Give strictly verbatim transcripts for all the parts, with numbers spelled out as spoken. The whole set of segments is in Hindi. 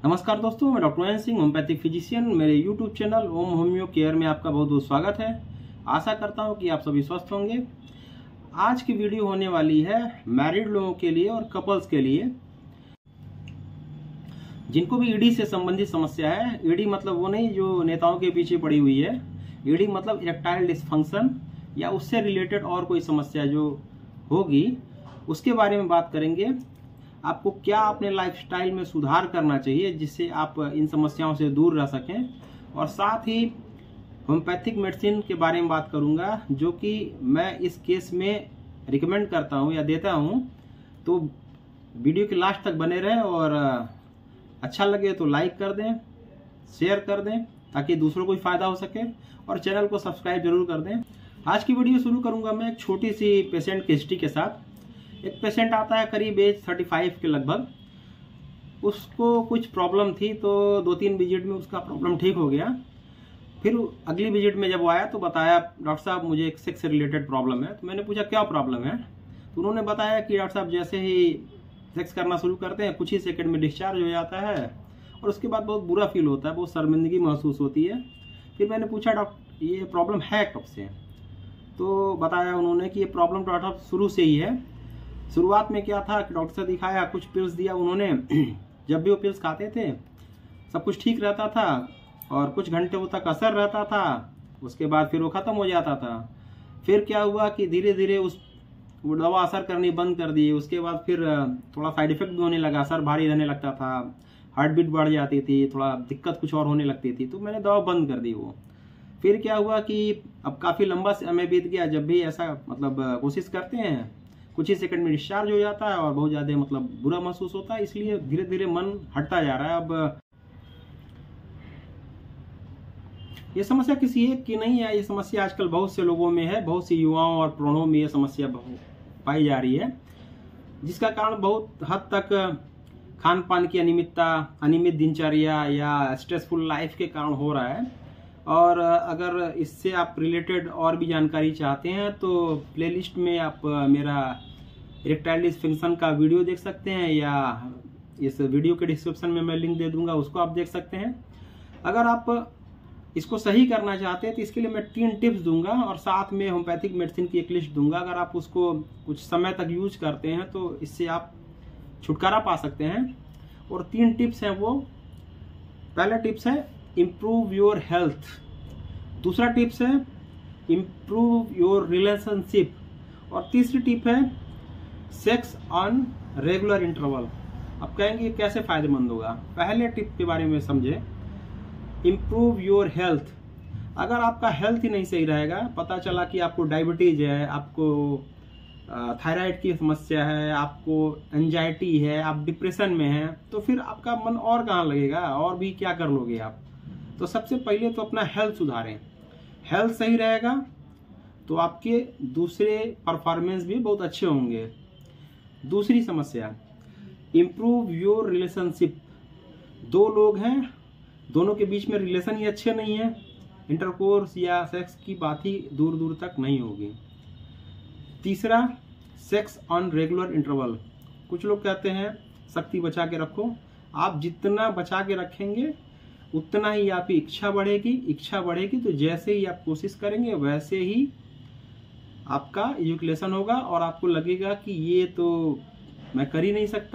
नमस्कार दोस्तों, मैं doctor O N Singh, homeopathic physician. मेरे YouTube channel Om homeo care में आपका बहुत बहुत स्वागत है। आशा करता हूं कि आप सभी स्वस्थ होंगे। आज की वीडियो होने वाली है मैरिड लोगों के लिए और कपल्स के लिए जिनको भी ईडी से संबंधित समस्या है। ईडी मतलब वो नहीं जो नेताओं के पीछे पड़ी हुई है। ईडी मतलब इरेक्टाइल डिसफंक्शन या उससे रिलेटेड और कोई समस्या जो होगी उसके बारे में बात करेंगे। आपको क्या अपने लाइफस्टाइल में सुधार करना चाहिए जिससे आप इन समस्याओं से दूर रह सकें, और साथ ही होम्योपैथिक मेडिसिन के बारे में बात करूंगा जो कि मैं इस केस में रिकमेंड करता हूं या देता हूं। तो वीडियो के लास्ट तक बने रहें और अच्छा लगे तो लाइक कर दें, शेयर कर दें ताकि दूसरों को भी फायदा हो सके, और चैनल को सब्सक्राइब जरूर कर दें। आज की वीडियो शुरू करूंगा मैं एक छोटी सी पेशेंट की हिस्ट्री के साथ। एक पेशेंट आता है करीब एज पैंतीस के लगभग। उसको कुछ प्रॉब्लम थी तो दो तीन विजिट में उसका प्रॉब्लम ठीक हो गया। फिर अगली विजिट में जब वो आया तो बताया, डॉक्टर साहब मुझे एक सेक्स से रिलेटेड प्रॉब्लम है। तो मैंने पूछा क्या प्रॉब्लम है, तो उन्होंने बताया कि डॉक्टर साहब जैसे ही सेक्स करना शुरू करते हैं कुछ ही सेकंड में डिस्चार्ज हो जाता है और उसके बाद बहुत बुरा फील होता है, बहुत शर्मिंदगी महसूस होती है। फिर मैंने पूछा डॉक्टर ये प्रॉब्लम है कब से, तो बताया उन्होंने कि ये प्रॉब्लम डॉक्टर साहब शुरू से ही है। शुरुआत में क्या था कि डॉक्टर से दिखाया, कुछ पिल्स दिया उन्होंने। जब भी वो पिल्स खाते थे सब कुछ ठीक रहता था और कुछ घंटे तक असर रहता था। उसके बाद फिर वो ख़त्म हो जाता था। फिर क्या हुआ कि धीरे धीरे उस वो दवा असर करनी बंद कर दी। उसके बाद फिर थोड़ा साइड इफेक्ट भी होने लगा, सर भारी रहने लगता था, हार्ट बीट बढ़ जाती थी, थोड़ा दिक्कत कुछ और होने लगती थी, तो मैंने दवा बंद कर दी वो। फिर क्या हुआ कि अब काफ़ी लंबा समय बीत गया। जब भी ऐसा मतलब कोशिश करते हैं कुछ ही सेकंड में डिस्चार्ज हो जाता है और बहुत ज़्यादा मतलब बुरा महसूस होता है, इसलिए धीरे धीरे मन हटता जा रहा है। अब ये समस्या किसी एक की नहीं है, ये समस्या आजकल बहुत से लोगों में है, बहुत सी युवाओं और प्रौढ़ों में ये समस्या पाई जा रही है, जिसका कारण बहुत हद तक खान पान की अनियमितता, अनियमित दिनचर्या या स्ट्रेसफुल लाइफ के कारण हो रहा है। और अगर इससे आप रिलेटेड और भी जानकारी चाहते हैं तो प्लेलिस्ट में आप मेरा इरेक्टाइल डिसफंक्शन का वीडियो देख सकते हैं, या इस वीडियो के डिस्क्रिप्शन में मैं लिंक दे दूंगा, उसको आप देख सकते हैं। अगर आप इसको सही करना चाहते हैं तो इसके लिए मैं तीन टिप्स दूंगा और साथ में होम्योपैथिक मेडिसिन की एक लिस्ट दूंगा। अगर आप उसको कुछ समय तक यूज करते हैं तो इससे आप छुटकारा पा सकते हैं। और तीन टिप्स हैं वो, पहला टिप्स है इम्प्रूव योर हेल्थ, दूसरा टिप्स है इम्प्रूव योर रिलेशनशिप, और तीसरी टिप है सेक्स ऑन रेगुलर इंटरवल। अब कहेंगे कैसे फायदेमंद होगा। पहले टिप के बारे में समझे, इम्प्रूव योर हेल्थ। अगर आपका हेल्थ ही नहीं सही रहेगा, पता चला कि आपको डायबिटीज है, आपको थायराइड की समस्या है, आपको एंजाइटी है, आप डिप्रेशन में हैं, तो फिर आपका मन और कहाँ लगेगा, और भी क्या कर लोगे आप। तो सबसे पहले तो अपना हेल्थ सुधारें। हेल्थ सही रहेगा तो आपके दूसरे परफॉर्मेंस भी बहुत अच्छे होंगे। दूसरी समस्या, इम्प्रूव योर रिलेशनशिप। दो लोग हैं, दोनों के बीच में रिलेशन ही अच्छे नहीं है, इंटरकोर्स या सेक्स की बात ही दूर दूर तक नहीं होगी। तीसरा, सेक्स ऑन रेगुलर इंटरवल। कुछ लोग कहते हैं शक्ति बचा के रखो। आप जितना बचा के रखेंगे उतना ही आपकी इच्छा बढ़ेगी। इच्छा बढ़ेगी तो जैसे ही आप कोशिश करेंगे वैसे ही आपका इजैकुलेशन होगा और आपको लगेगा कि ये तो मैं कर ही नहीं सकता।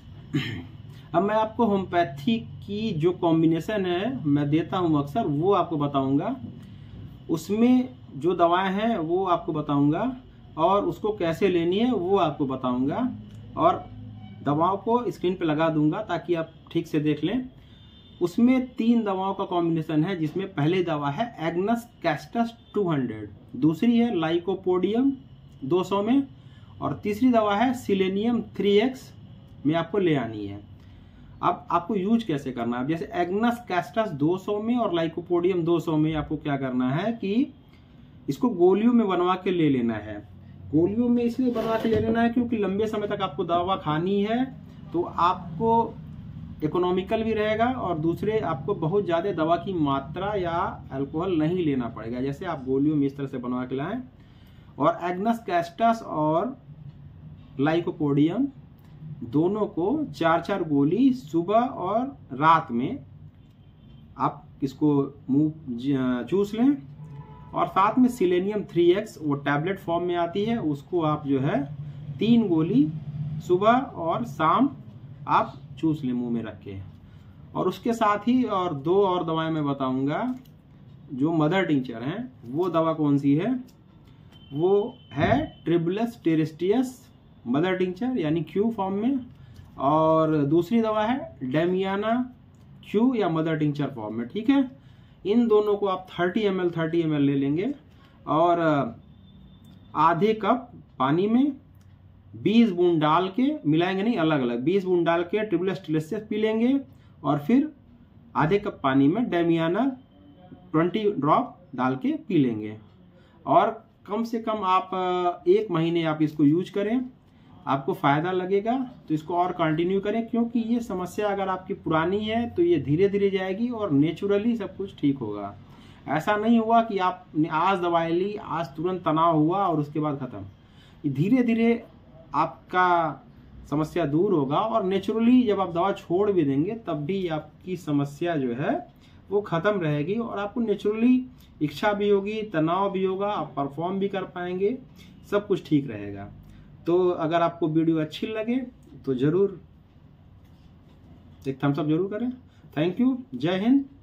अब मैं आपको होम्योपैथी की जो कॉम्बिनेशन है मैं देता हूँ अक्सर, वो आपको बताऊंगा। उसमें जो दवाएं हैं वो आपको बताऊंगा और उसको कैसे लेनी है वो आपको बताऊंगा, और दवाओं को स्क्रीन पे लगा दूंगा ताकि आप ठीक से देख लें। उसमें तीन दवाओं का कॉम्बिनेशन है, जिसमें पहली दवा है एग्नस कैस्टस टू हंड्रेड, दूसरी है लाइकोपोडियम दो सौ में, और तीसरी दवा है सिलेनियम थ्री एक्स में आपको ले आनी है। अब आपको यूज कैसे करना है, जैसे एग्नस कैस्टस दो सौ में और लाइकोपोडियम दो सौ में आपको क्या करना है कि इसको गोलियों में बनवा के ले लेना है। गोलियों में इसलिए बनवा के ले लेना है क्योंकि लंबे समय तक आपको दवा खानी है, तो आपको इकोनॉमिकल भी रहेगा और दूसरे आपको बहुत ज़्यादा दवा की मात्रा या अल्कोहल नहीं लेना पड़ेगा, जैसे आप गोलियों में इस तरह से बनवा के लाएं। और एग्नस कैस्टस और लाइकोपोडियम दोनों को चार चार गोली सुबह और रात में आप इसको मुंह चूस लें। और साथ में सिलेनियम थ्री एक्स वो टैबलेट फॉर्म में आती है, उसको आप जो है तीन गोली सुबह और शाम आप चूस लें मुंह में रख के। और उसके साथ ही और दो और दवाएं मैं बताऊंगा जो मदर टिंचर हैं। वो दवा कौन सी है? वो है ट्रिबुलस टेरेस्टियस मदर टिंचर यानी क्यू फॉर्म में, और दूसरी दवा है डेमियाना क्यू या मदर टिंचर फॉर्म में। ठीक है, इन दोनों को आप thirty M L thirty M L ले लेंगे और आधे कप पानी में बीस बूंद डाल के, मिलाएंगे नहीं, अलग अलग बीस बूंद डाल के ट्रिबुलस टेरेस्टियस पी लेंगे। और फिर आधे कप पानी में डेमियाना ट्वेंटी ड्रॉप डाल के पी लेंगे। और कम से कम आप एक महीने आप इसको यूज करें, आपको फायदा लगेगा तो इसको और कंटिन्यू करें, क्योंकि ये समस्या अगर आपकी पुरानी है तो ये धीरे धीरे जाएगी और नेचुरली सब कुछ ठीक होगा। ऐसा नहीं हुआ कि आपने आज दवाई ली, आज तुरंत तनाव हुआ और उसके बाद खत्म। धीरे धीरे आपका समस्या दूर होगा और नेचुरली जब आप दवा छोड़ भी देंगे तब भी आपकी समस्या जो है वो खत्म रहेगी और आपको नेचुरली इच्छा भी होगी, तनाव भी होगा, आप परफॉर्म भी कर पाएंगे, सब कुछ ठीक रहेगा। तो अगर आपको वीडियो अच्छी लगे तो जरूर एक थम्स अप जरूर करें। थैंक यू, जय हिंद।